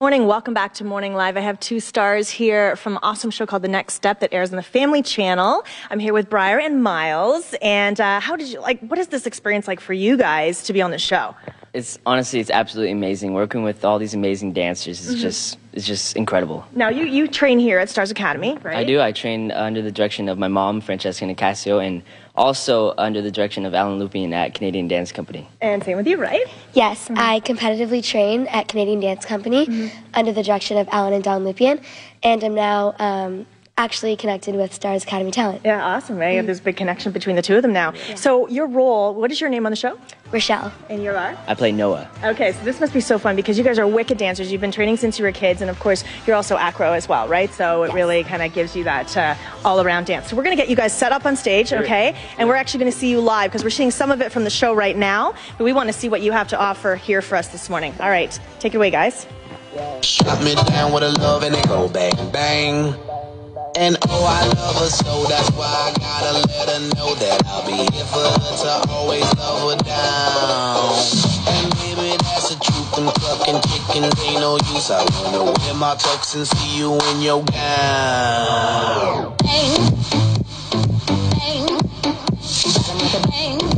Morning, welcome back to Morning Live. I have two stars here from an awesome show called The Next Step that airs on the Family Channel. I'm here with Briar and Miles. And what is this experience like for you guys to be on the show? It's absolutely amazing. Working with all these amazing dancers is just incredible. Now, you train here at Stars Academy, right? I do. I train under the direction of my mom, Francesca Nicasio, and also under the direction of Alan Lupien at Canadian Dance Company. And same with you, right? Yes, I competitively train at Canadian Dance Company under the direction of Alan and Don Lupien, and I'm now actually connected with Stars Academy Talent. Yeah, awesome, right? There's a big connection between the two of them now. Yeah. So your role, what is your name on the show? Rochelle. And you are? I play Noah. Okay, so this must be so fun because you guys are wicked dancers. You've been training since you were kids, and of course, you're also acro as well, right? So it really kind of gives you that all-around dance. So we're going to get you guys set up on stage, okay? And we're actually going to see you live because we're seeing some of it from the show right now, but we want to see what you have to offer here for us this morning. All right, take it away, guys. Shut me down with a love and it go bang, bang. And oh, I love her so, that's why I gotta let her know that I'll be here for her to always love her down. And baby, that's the truth, them clucking chickens ain't no use. I wanna wear my tux and see you in your gown. Bang, bang, bang.